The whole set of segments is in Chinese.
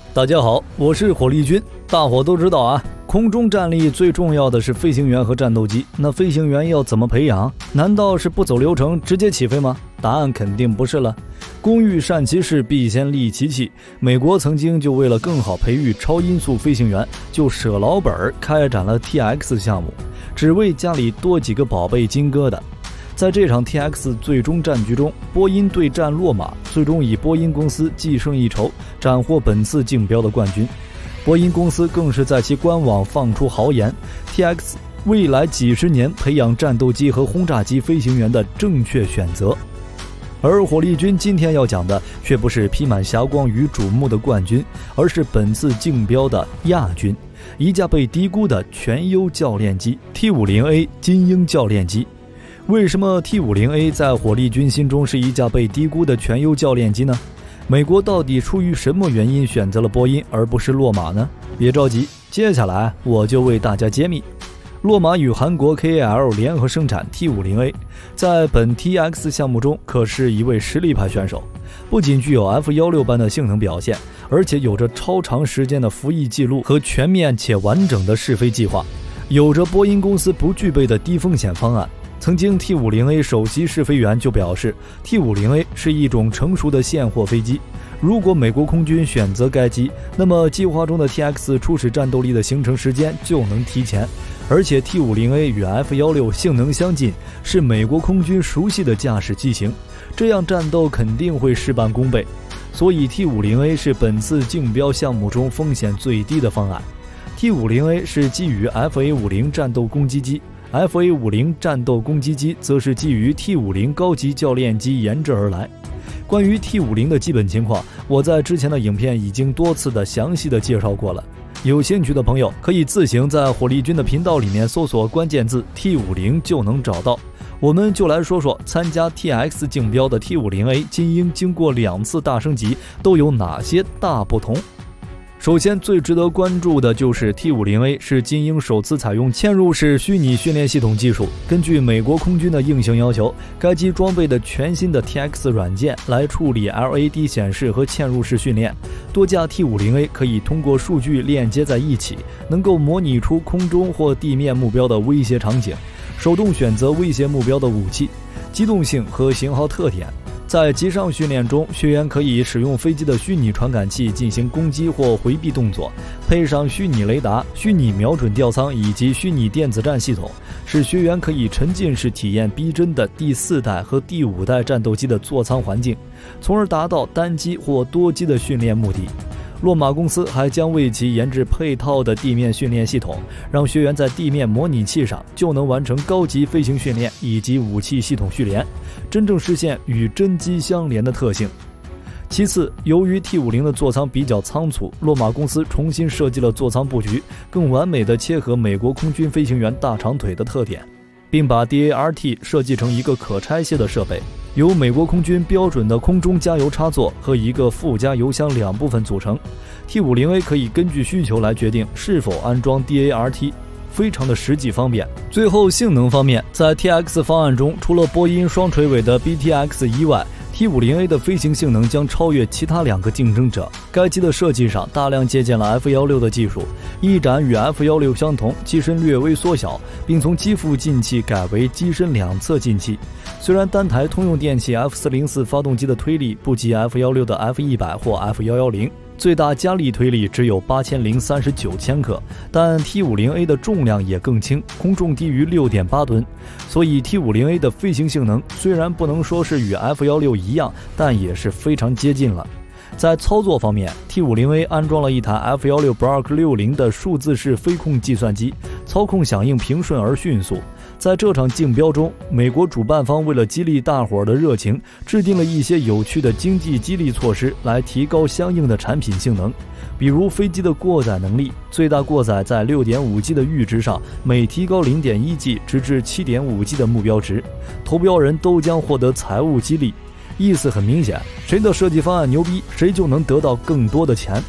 大家好，我是火力军。大伙都知道啊，空中战力最重要的是飞行员和战斗机。那飞行员要怎么培养？难道是不走流程直接起飞吗？答案肯定不是了。工欲善其事，必先利其器。美国曾经就为了更好培育超音速飞行员，就舍老本开展了 TX 项目，只为家里多几个宝贝金疙瘩。在这场 TX 最终战局中，波音对战洛马，最终以波音公司既胜一筹，斩获本次竞标的冠军。波音公司更是在其官网放出豪言 ，TX 未来几十年培养战斗机和轰炸机飞行员的正确选择。而火力军今天要讲的却不是披满霞光与瞩目的冠军，而是本次竞标的亚军，一架被低估的全优教练机 T50A 精英教练机。为什么 T50A 在火力军心中是一架被低估的全优教练机呢？美国到底出于什么原因选择了波音而不是洛马呢？别着急，接下来我就为大家揭秘。洛马与韩国 KAL 联合生产 T50A， 在本 TX 项目中可是一位实力派选手，不仅具有 F16般的性能表现，而且有着超长时间的服役记录和全面且完整的试飞计划，有着波音公司不具备的低风险方案。曾经 T50A 首席试飞员就表示， T50A 是一种成熟的现货飞机，如果美国空军选择该机，那么计划中的 TX 初始战斗力的形成时间就能提前，而且 T50A 与 F16 性能相近，是美国空军熟悉的驾驶机型，这样战斗肯定会事半功倍，所以 T50A 是本次竞标项目中风险最低的方案。 T50A 是基于 FA50 战斗攻击机，FA50 战斗攻击机则是基于 T50 高级教练机研制而来。关于 T50 的基本情况，我在之前的影片已经多次详细的介绍过了，有兴趣的朋友可以自行在火力军的频道里面搜索关键字 T50 就能找到。我们就来说说参加 TX 竞标的 T50A 精英经过2次大升级都有哪些大不同。首先最值得关注的就是 T50A 是精英首次采用嵌入式虚拟训练系统技术，根据美国空军的硬性要求，该机装备的全新的 TX 软件来处理 LAD 显示和嵌入式训练，多架 T50A 可以通过数据链接在一起，能够模拟出空中或地面目标的威胁场景，手动选择威胁目标的武器、机动性和型号特点。在机上训练中，学员可以使用飞机的虚拟传感器进行攻击或回避动作，配上虚拟雷达、虚拟瞄准吊舱以及虚拟电子战系统，使学员可以沉浸式体验逼真的第4代和第5代战斗机的座舱环境，从而达到单机或多机的训练目的。洛马公司还将为其研制配套的地面训练系统，让学员在地面模拟器上就能完成高级飞行训练以及武器系统序联，真正实现与真机相连的特性。其次，由于 T50 的座舱比较仓促，洛马公司重新设计了座舱布局，更完美地切合美国空军飞行员大长腿的特点，并把 DART 设计成一个可拆卸的设备，由美国空军标准的空中加油插座和一个附加油箱2部分组成。T50A 可以根据需求来决定是否安装 DART， 非常的实际方便。最后性能方面，在 TX 方案中，除了波音双垂尾的 BTX-1外，T50A 的飞行性能将超越其他2个竞争者。该机的设计上大量借鉴了 F16 的技术，翼展与 F16 相同，机身略微缩小，并从机腹进气改为机身两侧进气。虽然单台通用电气 F404 发动机的推力不及 F16 的 F100 或 F110，最大加力推力只有8039千克，但 T50A 的重量也更轻，空重低于 6.8 吨，所以 T50A 的飞行性能虽然不能说是与 F16 一样，但也是非常接近了。在操作方面， T50A 安装了一台 F16 Block 60的数字式飞控计算机，操控响应平顺而迅速。在这场竞标中，美国主办方为了激励大伙儿的热情，制定了一些有趣的经济激励措施来提高相应的产品性能，比如飞机的过载能力，最大过载在 6.5G 的阈值上每提高 0.1G 直至 7.5G 的目标值，投标人都将获得财务激励。意思很明显，谁的设计方案牛逼，谁就能得到更多的钱。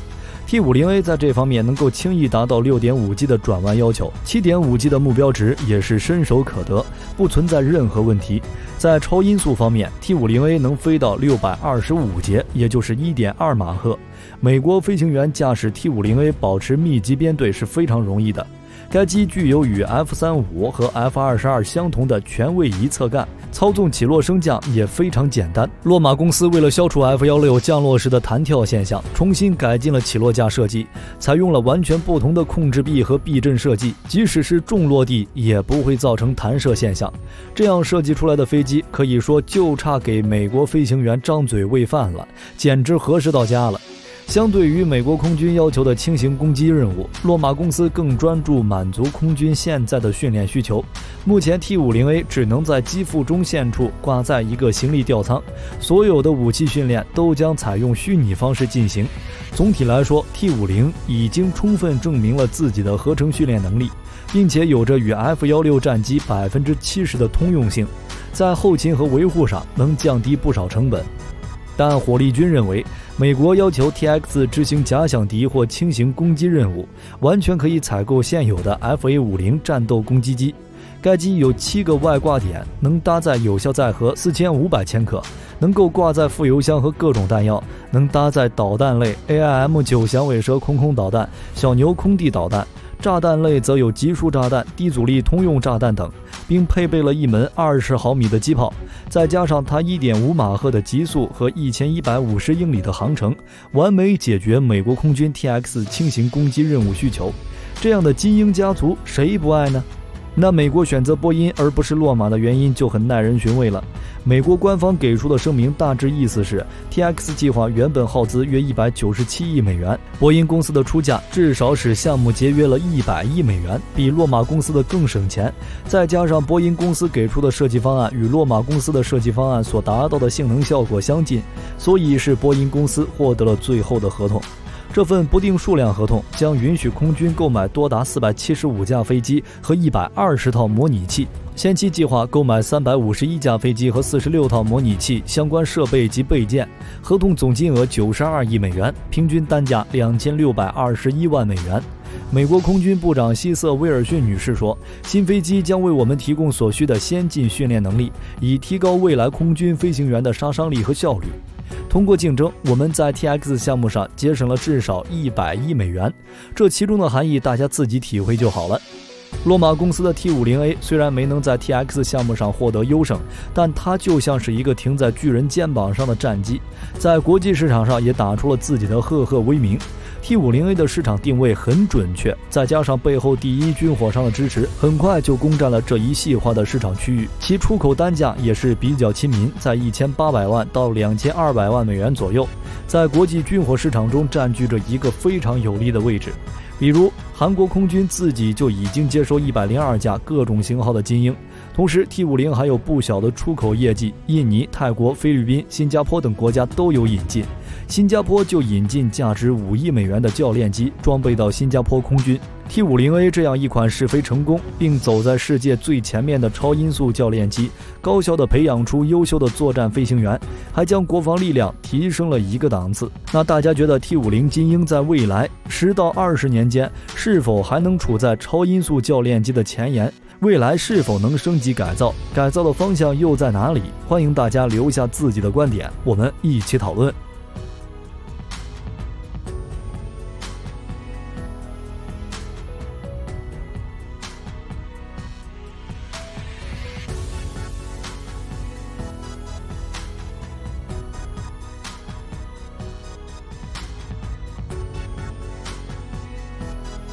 T50A 在这方面能够轻易达到 6.5G 的转弯要求， 7.5G 的目标值也是伸手可得，不存在任何问题。在超音速方面， T50A 能飞到625节，也就是 1.2 马赫。美国飞行员驾驶 T50A 保持密集编队是非常容易的。该机具有与 F-35 和 F-22 相同的全位移侧杆，操纵起落升降也非常简单。洛马公司为了消除 F-16 降落时的弹跳现象，重新改进了起落架设计，采用了完全不同的控制臂和避震设计，即使是重落地也不会造成弹射现象。这样设计出来的飞机可以说就差给美国飞行员张嘴喂饭了，简直合适到家了。相对于美国空军要求的轻型攻击任务，洛马公司更专注满足空军现在的训练需求。目前 T50A 只能在机腹中线处挂在一个行李吊舱，所有的武器训练都将采用虚拟方式进行。总体来说， T50 已经充分证明了自己的合成训练能力，并且有着与 F-16 战机 70% 的通用性，在后勤和维护上能降低不少成本。但火力军认为，美国要求 TX 执行假想敌或轻型攻击任务，完全可以采购现有的 FA-50 战斗攻击机。该机有7个外挂点，能搭载有效载荷4500千克，能够挂载副油箱和各种弹药，能搭载导弹类 AIM-9响尾蛇空空导弹、小牛空地导弹，炸弹类则有集束炸弹、低阻力通用炸弹等，并配备了一门20毫米的机炮，再加上它 1.5 马赫的极速和1150英里的航程，完美解决美国空军 TX 轻型攻击任务需求。这样的精英家族谁不爱呢？那美国选择波音而不是洛马的原因就很耐人寻味了。美国官方给出的声明大致意思是， TX 计划原本耗资约197亿美元，波音公司的出价至少使项目节约了100亿美元，比洛马公司的更省钱。再加上波音公司给出的设计方案与洛马公司的设计方案所达到的性能效果相近，所以是波音公司获得了最后的合同。这份不定数量合同将允许空军购买多达475架飞机和120套模拟器，先期计划购买351架飞机和46套模拟器相关设备及备件，合同总金额92亿美元，平均单价2621万美元。美国空军部长希瑟·威尔逊女士说，新飞机将为我们提供所需的先进训练能力，以提高未来空军飞行员的杀伤力和效率。通过竞争，我们在 TX 项目上节省了至少100亿美元，这其中的含义大家自己体会就好了。洛马公司的 T50A 虽然没能在 TX 项目上获得优胜，但它就像是一个停在巨人肩膀上的战机，在国际市场上也打出了自己的赫赫威名。T50A 的市场定位很准确，再加上背后第一军火商的支持，很快就攻占了这一细化的市场区域。其出口单价也是比较亲民，在1800万到2200万美元左右，在国际军火市场中占据着一个非常有利的位置。比如韩国空军自己就已经接收102架各种型号的精英，同时 T50 还有不小的出口业绩，印尼、泰国、菲律宾、新加坡等国家都有引进。新加坡就引进价值5亿美元的教练机装备到新加坡空军。T50A 这样一款试飞成功并走在世界最前面的超音速教练机，高效地培养出优秀的作战飞行员，还将国防力量提升了一个档次。那大家觉得 T50 精英在未来10到20年间是否还能处在超音速教练机的前沿？未来是否能升级改造？改造的方向又在哪里？欢迎大家留下自己的观点，我们一起讨论。